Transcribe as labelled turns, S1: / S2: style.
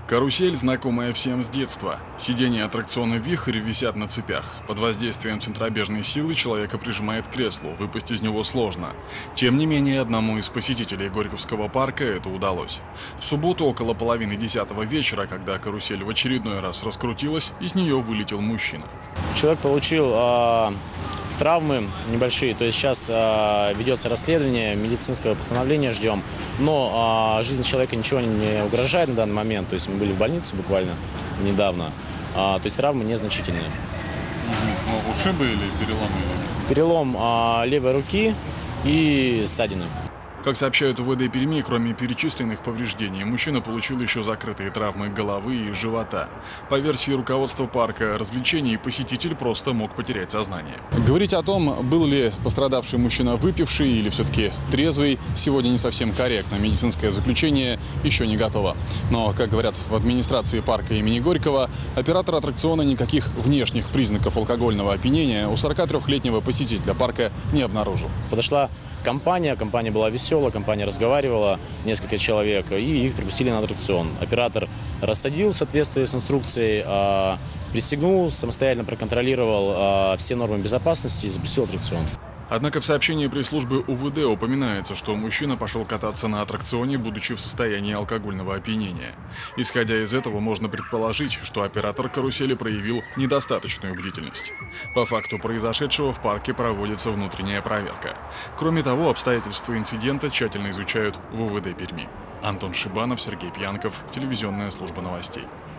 S1: Карусель, знакомая всем с детства. Сиденья аттракциона «Вихрь» висят на цепях. Под воздействием центробежной силы человека прижимает к креслу, выпасть из него сложно. Тем не менее, одному из посетителей Горьковского парка это удалось. В субботу около половины 10-го вечера, когда карусель в очередной раз раскрутилась, из нее вылетел мужчина.
S2: Человек получил травмы небольшие, то есть сейчас ведется расследование, медицинского постановления ждем, но жизни человека ничего не угрожает на данный момент, то есть мы были в больнице буквально недавно, то есть травмы незначительные.
S3: Ну, ушибы или переломы?
S2: Перелом левой руки и ссадины.
S1: Как сообщают УВД Перми, кроме перечисленных повреждений, мужчина получил еще закрытые травмы головы и живота. По версии руководства парка развлечений, посетитель просто мог потерять сознание. Говорить о том, был ли пострадавший мужчина выпивший или все-таки трезвый, сегодня не совсем корректно. Медицинское заключение еще не готово. Но, как говорят в администрации парка имени Горького, оператор аттракциона никаких внешних признаков алкогольного опьянения у 43-летнего посетителя парка не обнаружил.
S2: Подошла компания была веселая, компания разговаривала, несколько человек, и их пропустили на аттракцион. Оператор рассадил в соответствии с инструкцией, пристегнул, самостоятельно проконтролировал все нормы безопасности и запустил аттракцион.
S1: Однако в сообщении пресс-службы УВД упоминается, что мужчина пошел кататься на аттракционе, будучи в состоянии алкогольного опьянения. Исходя из этого, можно предположить, что оператор карусели проявил недостаточную бдительность. По факту произошедшего в парке проводится внутренняя проверка. Кроме того, обстоятельства инцидента тщательно изучают в УВД Перми. Антон Шибанов, Сергей Пьянков, телевизионная служба новостей.